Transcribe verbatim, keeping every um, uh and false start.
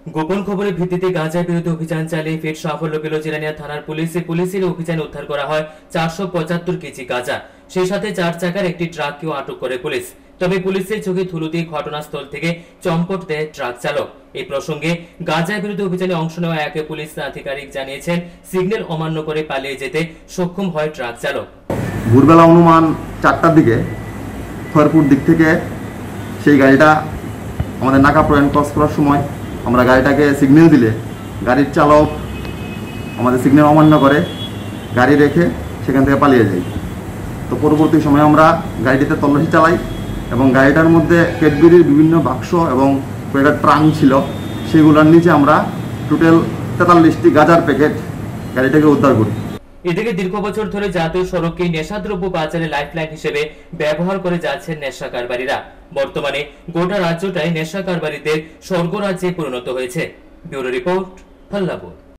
গোপন খবরের ভিত্তিতে গাঁজার বিরুদ্ধে অভিযান চালিয়ে ফের সাফল্য পেল জিরানিয়া থানার পুলিশে পুলিশের অভিযানে উদ্ধার করা হয় চারশো পঁচাত্তর কেজি গাঁজা। সেই সাথে চার চাকার একটি ট্রাককেও আটক করে পুলিশ। তবে পুলিশের চোখে ধুলো দিয়ে ঘটনাস্থল থেকে চম্পট দেয় ট্রাক চালক। এই প্রসঙ্গে গাঁজার বিরুদ্ধে অভিযানে অংশ নেওয়া এক পুলিশ আধিকারিক জানিয়েছেন, সিগন্যাল অমান্য করে পালিয়ে যেতে সক্ষম হয় ট্রাক চালক। ভোরবেলা অনুমান চারটার দিকে খয়রপুর দিক থেকে সেই গাড়িটা আমাদের নাকা পয়েন্ট ক্রস করার সময় আমরা গাড়িটাকে সিগন্যাল দিলে গাড়ির চালক আমাদের সিগন্যাল অমান্য করে গাড়ি রেখে সেখান থেকে পালিয়ে যাই। তো পরবর্তী সময়ে আমরা গাড়িটিতে তল্লাশি চালাই এবং গাড়িটার মধ্যে ক্যাডবেরির বিভিন্ন বাক্স এবং কয়েকটা ট্রাঙ্ক ছিল, সেগুলোর নিচে আমরা টোটাল তেতাল্লিশটি গাঁজার প্যাকেট গাড়িটাকে উদ্ধার করি। এদিকে দীর্ঘ বছর ধরে জাতীয় সড়ককে নেশাদ্রব্য পাচারের লাইফলাইন হিসেবে ব্যবহার করে যাচ্ছেন নেশা কারবারিরা। বর্তমানে গোটা রাজ্যটাই নেশা কারবারিদের স্বর্গরাজ্যে পরিণত হয়েছে। Bureau report, ফল্লাপুর।